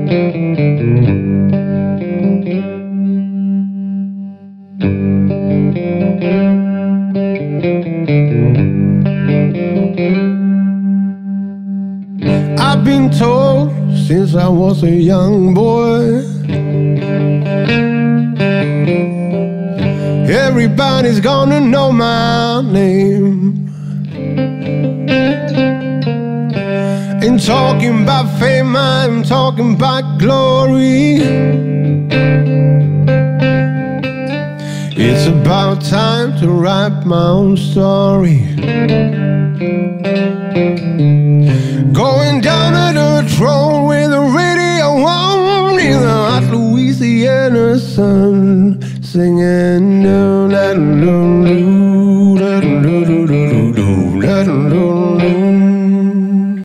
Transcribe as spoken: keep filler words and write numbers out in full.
I've been told since I was a young boy, everybody's gonna know my name. Ain't talking about fame, I'm talking about glory. It's about time to write my own story. Going down to the throne with the radio on in the hot Louisiana sun, singing no, no, no.